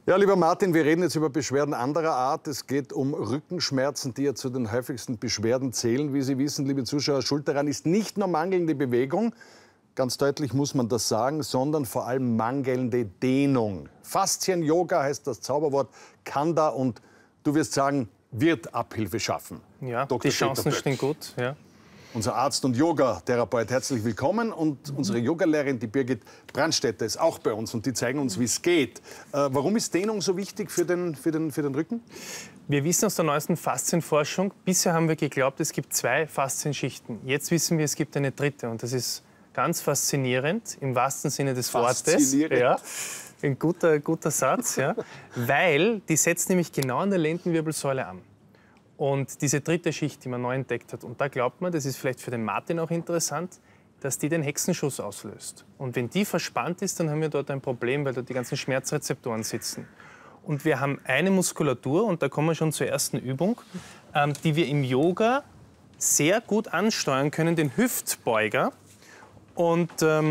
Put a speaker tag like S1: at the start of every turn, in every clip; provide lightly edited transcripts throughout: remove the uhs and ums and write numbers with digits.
S1: Ja, lieber Martin, wir reden jetzt über Beschwerden anderer Art. Es geht um Rückenschmerzen, die ja zu den häufigsten Beschwerden zählen. Wie Sie wissen, liebe Zuschauer, schuld daran ist nicht nur mangelnde Bewegung, ganz deutlich muss man das sagen, sondern vor allem mangelnde Dehnung. Faszien-Yoga heißt das Zauberwort, kann da und du wirst sagen, wird Abhilfe schaffen.
S2: Ja,
S1: Dr.
S2: die Chancen stehen gut. Ja.
S1: Unser Arzt und Yoga-Therapeut, herzlich willkommen. Und unsere Yogalehrerin, die Birgit Brandstätter, ist auch bei uns und die zeigen uns, wie es geht. Warum ist Dehnung so wichtig für den Rücken?
S2: Wir wissen aus der neuesten Faszienforschung, bisher haben wir geglaubt, es gibt 2 Faszienschichten. Jetzt wissen wir, es gibt eine dritte und das ist ganz faszinierend, im wahrsten Sinne des Wortes. Ja, ein guter Satz, ja, weil die setzt nämlich genau an der Lendenwirbelsäule an. Und diese dritte Schicht, die man neu entdeckt hat, und da glaubt man, das ist vielleicht für den Martin auch interessant, dass die den Hexenschuss auslöst. Und wenn die verspannt ist, dann haben wir dort ein Problem, weil dort die ganzen Schmerzrezeptoren sitzen. Und wir haben eine Muskulatur, und da kommen wir schon zur ersten Übung, die wir im Yoga sehr gut ansteuern können, den Hüftbeuger. Und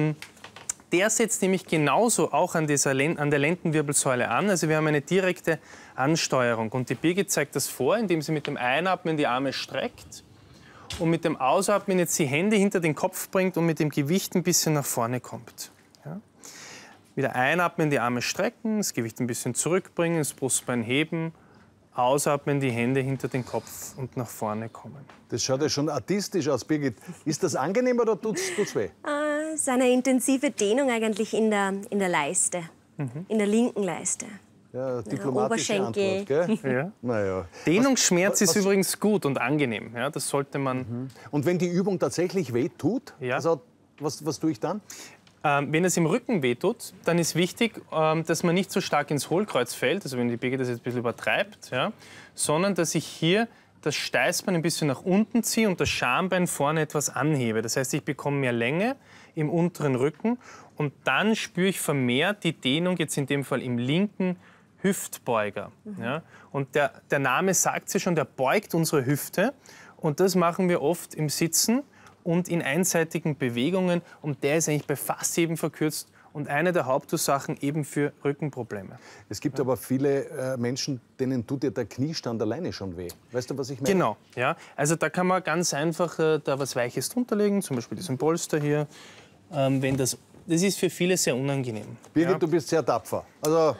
S2: der setzt nämlich genauso auch an der Lendenwirbelsäule an. Also wir haben eine direkte Ansteuerung. Und die Birgit zeigt das vor, indem sie mit dem Einatmen die Arme streckt und mit dem Ausatmen jetzt die Hände hinter den Kopf bringt und mit dem Gewicht ein bisschen nach vorne kommt. Ja. Wieder einatmen, die Arme strecken, das Gewicht ein bisschen zurückbringen, das Brustbein heben. Ausatmen, die Hände hinter den Kopf und nach vorne kommen.
S1: Das schaut ja schon artistisch aus, Birgit. Ist das angenehm oder tut's weh?
S3: Es ist eine intensive Dehnung eigentlich in der Leiste, in der linken Leiste.
S1: Ja, diplomatische
S3: Oberschenkel.
S1: Antwort, gell?
S2: Ja.
S1: Naja.
S2: Dehnungsschmerz ist übrigens gut und angenehm. Ja, das sollte man.
S1: Und wenn die Übung tatsächlich weh tut,
S2: Ja.
S1: also, was tue ich dann?
S2: Wenn es im Rücken wehtut, dann ist wichtig, dass man nicht so stark ins Hohlkreuz fällt, also wenn die Birgit das jetzt ein bisschen übertreibt, ja, sondern dass ich hier das Steißbein ein bisschen nach unten ziehe und das Schambein vorne etwas anhebe. Das heißt, ich bekomme mehr Länge im unteren Rücken und dann spüre ich vermehrt die Dehnung, jetzt in dem Fall im linken Hüftbeuger. Ja. Und der Name sagt es ja schon, der beugt unsere Hüfte und das machen wir oft im Sitzen und in einseitigen Bewegungen. Und der ist eigentlich bei fast jedem verkürzt und eine der Hauptursachen eben für Rückenprobleme.
S1: Es gibt aber viele Menschen, denen tut ja der Kniestand alleine schon weh. Weißt du, was ich meine?
S2: Genau, ja. Also da kann man ganz einfach da was Weiches drunter legen, zum Beispiel diesen Polster hier. Wenn das ist für viele sehr unangenehm.
S1: Birgit, du bist sehr tapfer. Also,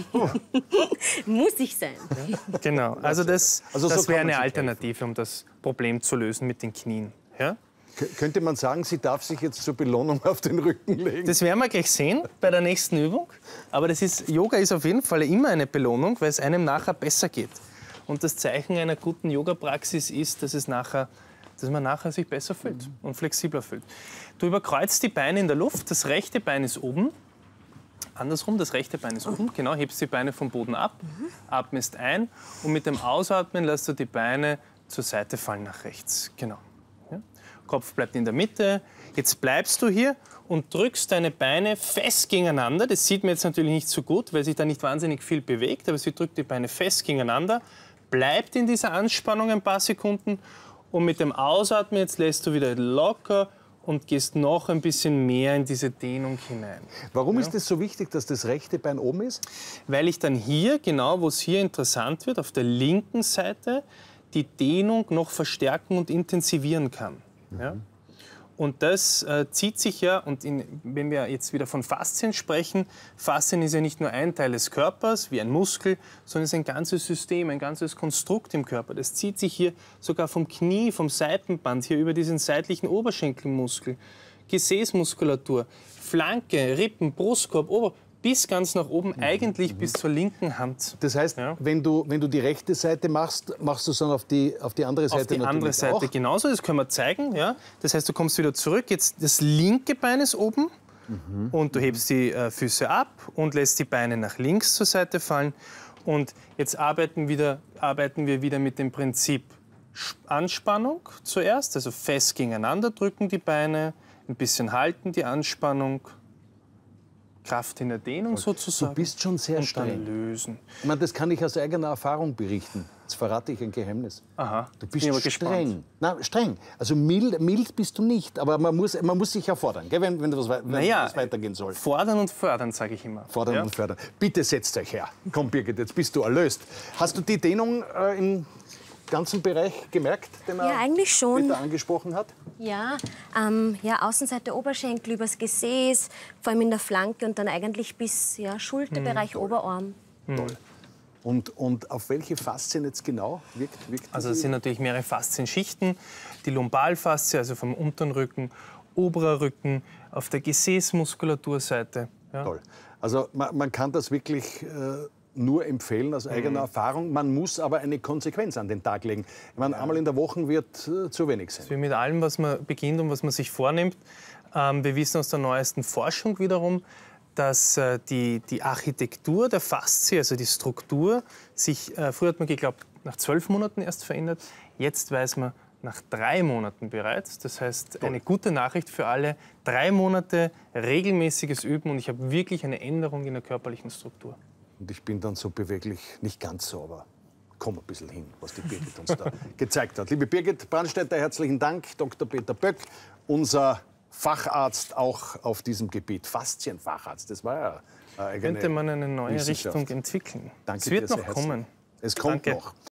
S3: Muss ich sein.
S2: genau, also das
S1: so kann
S2: wäre
S1: man
S2: eine
S1: sich
S2: Alternative, um das Problem zu lösen mit den Knien. Ja?
S1: könnte man sagen, sie darf sich jetzt zur Belohnung auf den Rücken legen?
S2: Das werden wir gleich sehen bei der nächsten Übung. Aber Yoga ist auf jeden Fall immer eine Belohnung, weil es einem nachher besser geht. Und das Zeichen einer guten Yoga-Praxis ist, dass man nachher sich besser fühlt und flexibler fühlt. Du überkreuzt die Beine in der Luft, das rechte Bein ist oben. Andersrum, das rechte Bein ist oben. Genau, hebst die Beine vom Boden ab, atmest ein und mit dem Ausatmen lässt du die Beine zur Seite fallen nach rechts. Genau. Ja. Kopf bleibt in der Mitte. Jetzt bleibst du hier und drückst deine Beine fest gegeneinander. Das sieht man jetzt natürlich nicht so gut, weil sich da nicht wahnsinnig viel bewegt, aber sie drückt die Beine fest gegeneinander, bleibt in dieser Anspannung ein paar Sekunden und mit dem Ausatmen jetzt lässt du wieder locker und gehst noch ein bisschen mehr in diese Dehnung hinein.
S1: Warum ist es so wichtig, dass das rechte Bein oben ist?
S2: Weil ich dann hier, genau wo es hier interessant wird, auf der linken Seite, die Dehnung noch verstärken und intensivieren kann. Ja? Und das zieht sich ja, und wenn wir jetzt wieder von Faszien sprechen, Faszien ist ja nicht nur ein Teil des Körpers, wie ein Muskel, sondern es ist ein ganzes System, ein ganzes Konstrukt im Körper. Das zieht sich hier sogar vom Knie, vom Seitenband, hier über diesen seitlichen Oberschenkelmuskel, Gesäßmuskulatur, Flanke, Rippen, Brustkorb, bis ganz nach oben, eigentlich bis zur linken Hand.
S1: Das heißt,
S2: Ja.
S1: wenn du die rechte Seite machst, machst du es dann auf die andere Seite
S2: Auf die andere
S1: natürlich
S2: Seite
S1: auch?
S2: genauso, das können wir zeigen. Ja? Das heißt, du kommst wieder zurück, jetzt das linke Bein ist oben und du hebst die Füße ab und lässt die Beine nach links zur Seite fallen. Und jetzt arbeiten wir wieder mit dem Prinzip Anspannung zuerst, also fest gegeneinander drücken die Beine, ein bisschen halten die Anspannung. Kraft in der Dehnung sozusagen.
S1: Du bist schon sehr streng.
S2: Lösen.
S1: Ich meine, das kann ich aus eigener Erfahrung berichten. Jetzt verrate ich ein Geheimnis.
S2: Aha.
S1: Du bist streng. Nein, streng. Also mild bist du nicht, aber man muss sich ja fordern, gell, wenn was weitergehen soll.
S2: Fordern und fördern, sage ich immer.
S1: Fordern und fördern. Bitte setzt euch her. Komm, Birgit, jetzt bist du erlöst. Hast du die Dehnung im ganzen Bereich gemerkt, den er
S3: eigentlich schon.
S1: Peter angesprochen hat?
S3: Ja, Außenseite Oberschenkel, übers Gesäß, vor allem in der Flanke und dann eigentlich bis Schulterbereich, Oberarm.
S1: Toll. Und auf welche Faszien jetzt genau wirkt
S2: Also es sind natürlich mehrere Faszienschichten. Die Lumbalfaszie, also vom unteren Rücken, oberer Rücken, auf der Gesäßmuskulaturseite. Ja.
S1: Toll. Also man kann das wirklich nur empfehlen aus eigener Erfahrung. Man muss aber eine Konsequenz an den Tag legen. Ich meine, einmal in der Woche wird zu wenig sein.
S2: Wie mit allem, was man beginnt und was man sich vornimmt. Wir wissen aus der neuesten Forschung wiederum, dass die Architektur der Faszie, also die Struktur, sich, früher hat man geglaubt, nach 12 Monaten erst verändert. Jetzt weiß man, nach 3 Monaten bereits. Das heißt, eine gute Nachricht für alle. 3 Monate regelmäßiges Üben und ich habe wirklich eine Änderung in der körperlichen Struktur.
S1: Und ich bin dann so beweglich, nicht ganz so, aber komm ein bisschen hin, was die Birgit uns da gezeigt hat. Liebe Birgit Brandstätter, herzlichen Dank. Dr. Peter Böck, unser Facharzt auch auf diesem Gebiet, Faszienfacharzt. Das war ja
S2: könnte man eine neue Richtung entwickeln.
S1: Danke
S2: es wird
S1: dir
S2: noch
S1: sehr
S2: kommen.
S1: Es kommt
S2: Danke.
S1: noch.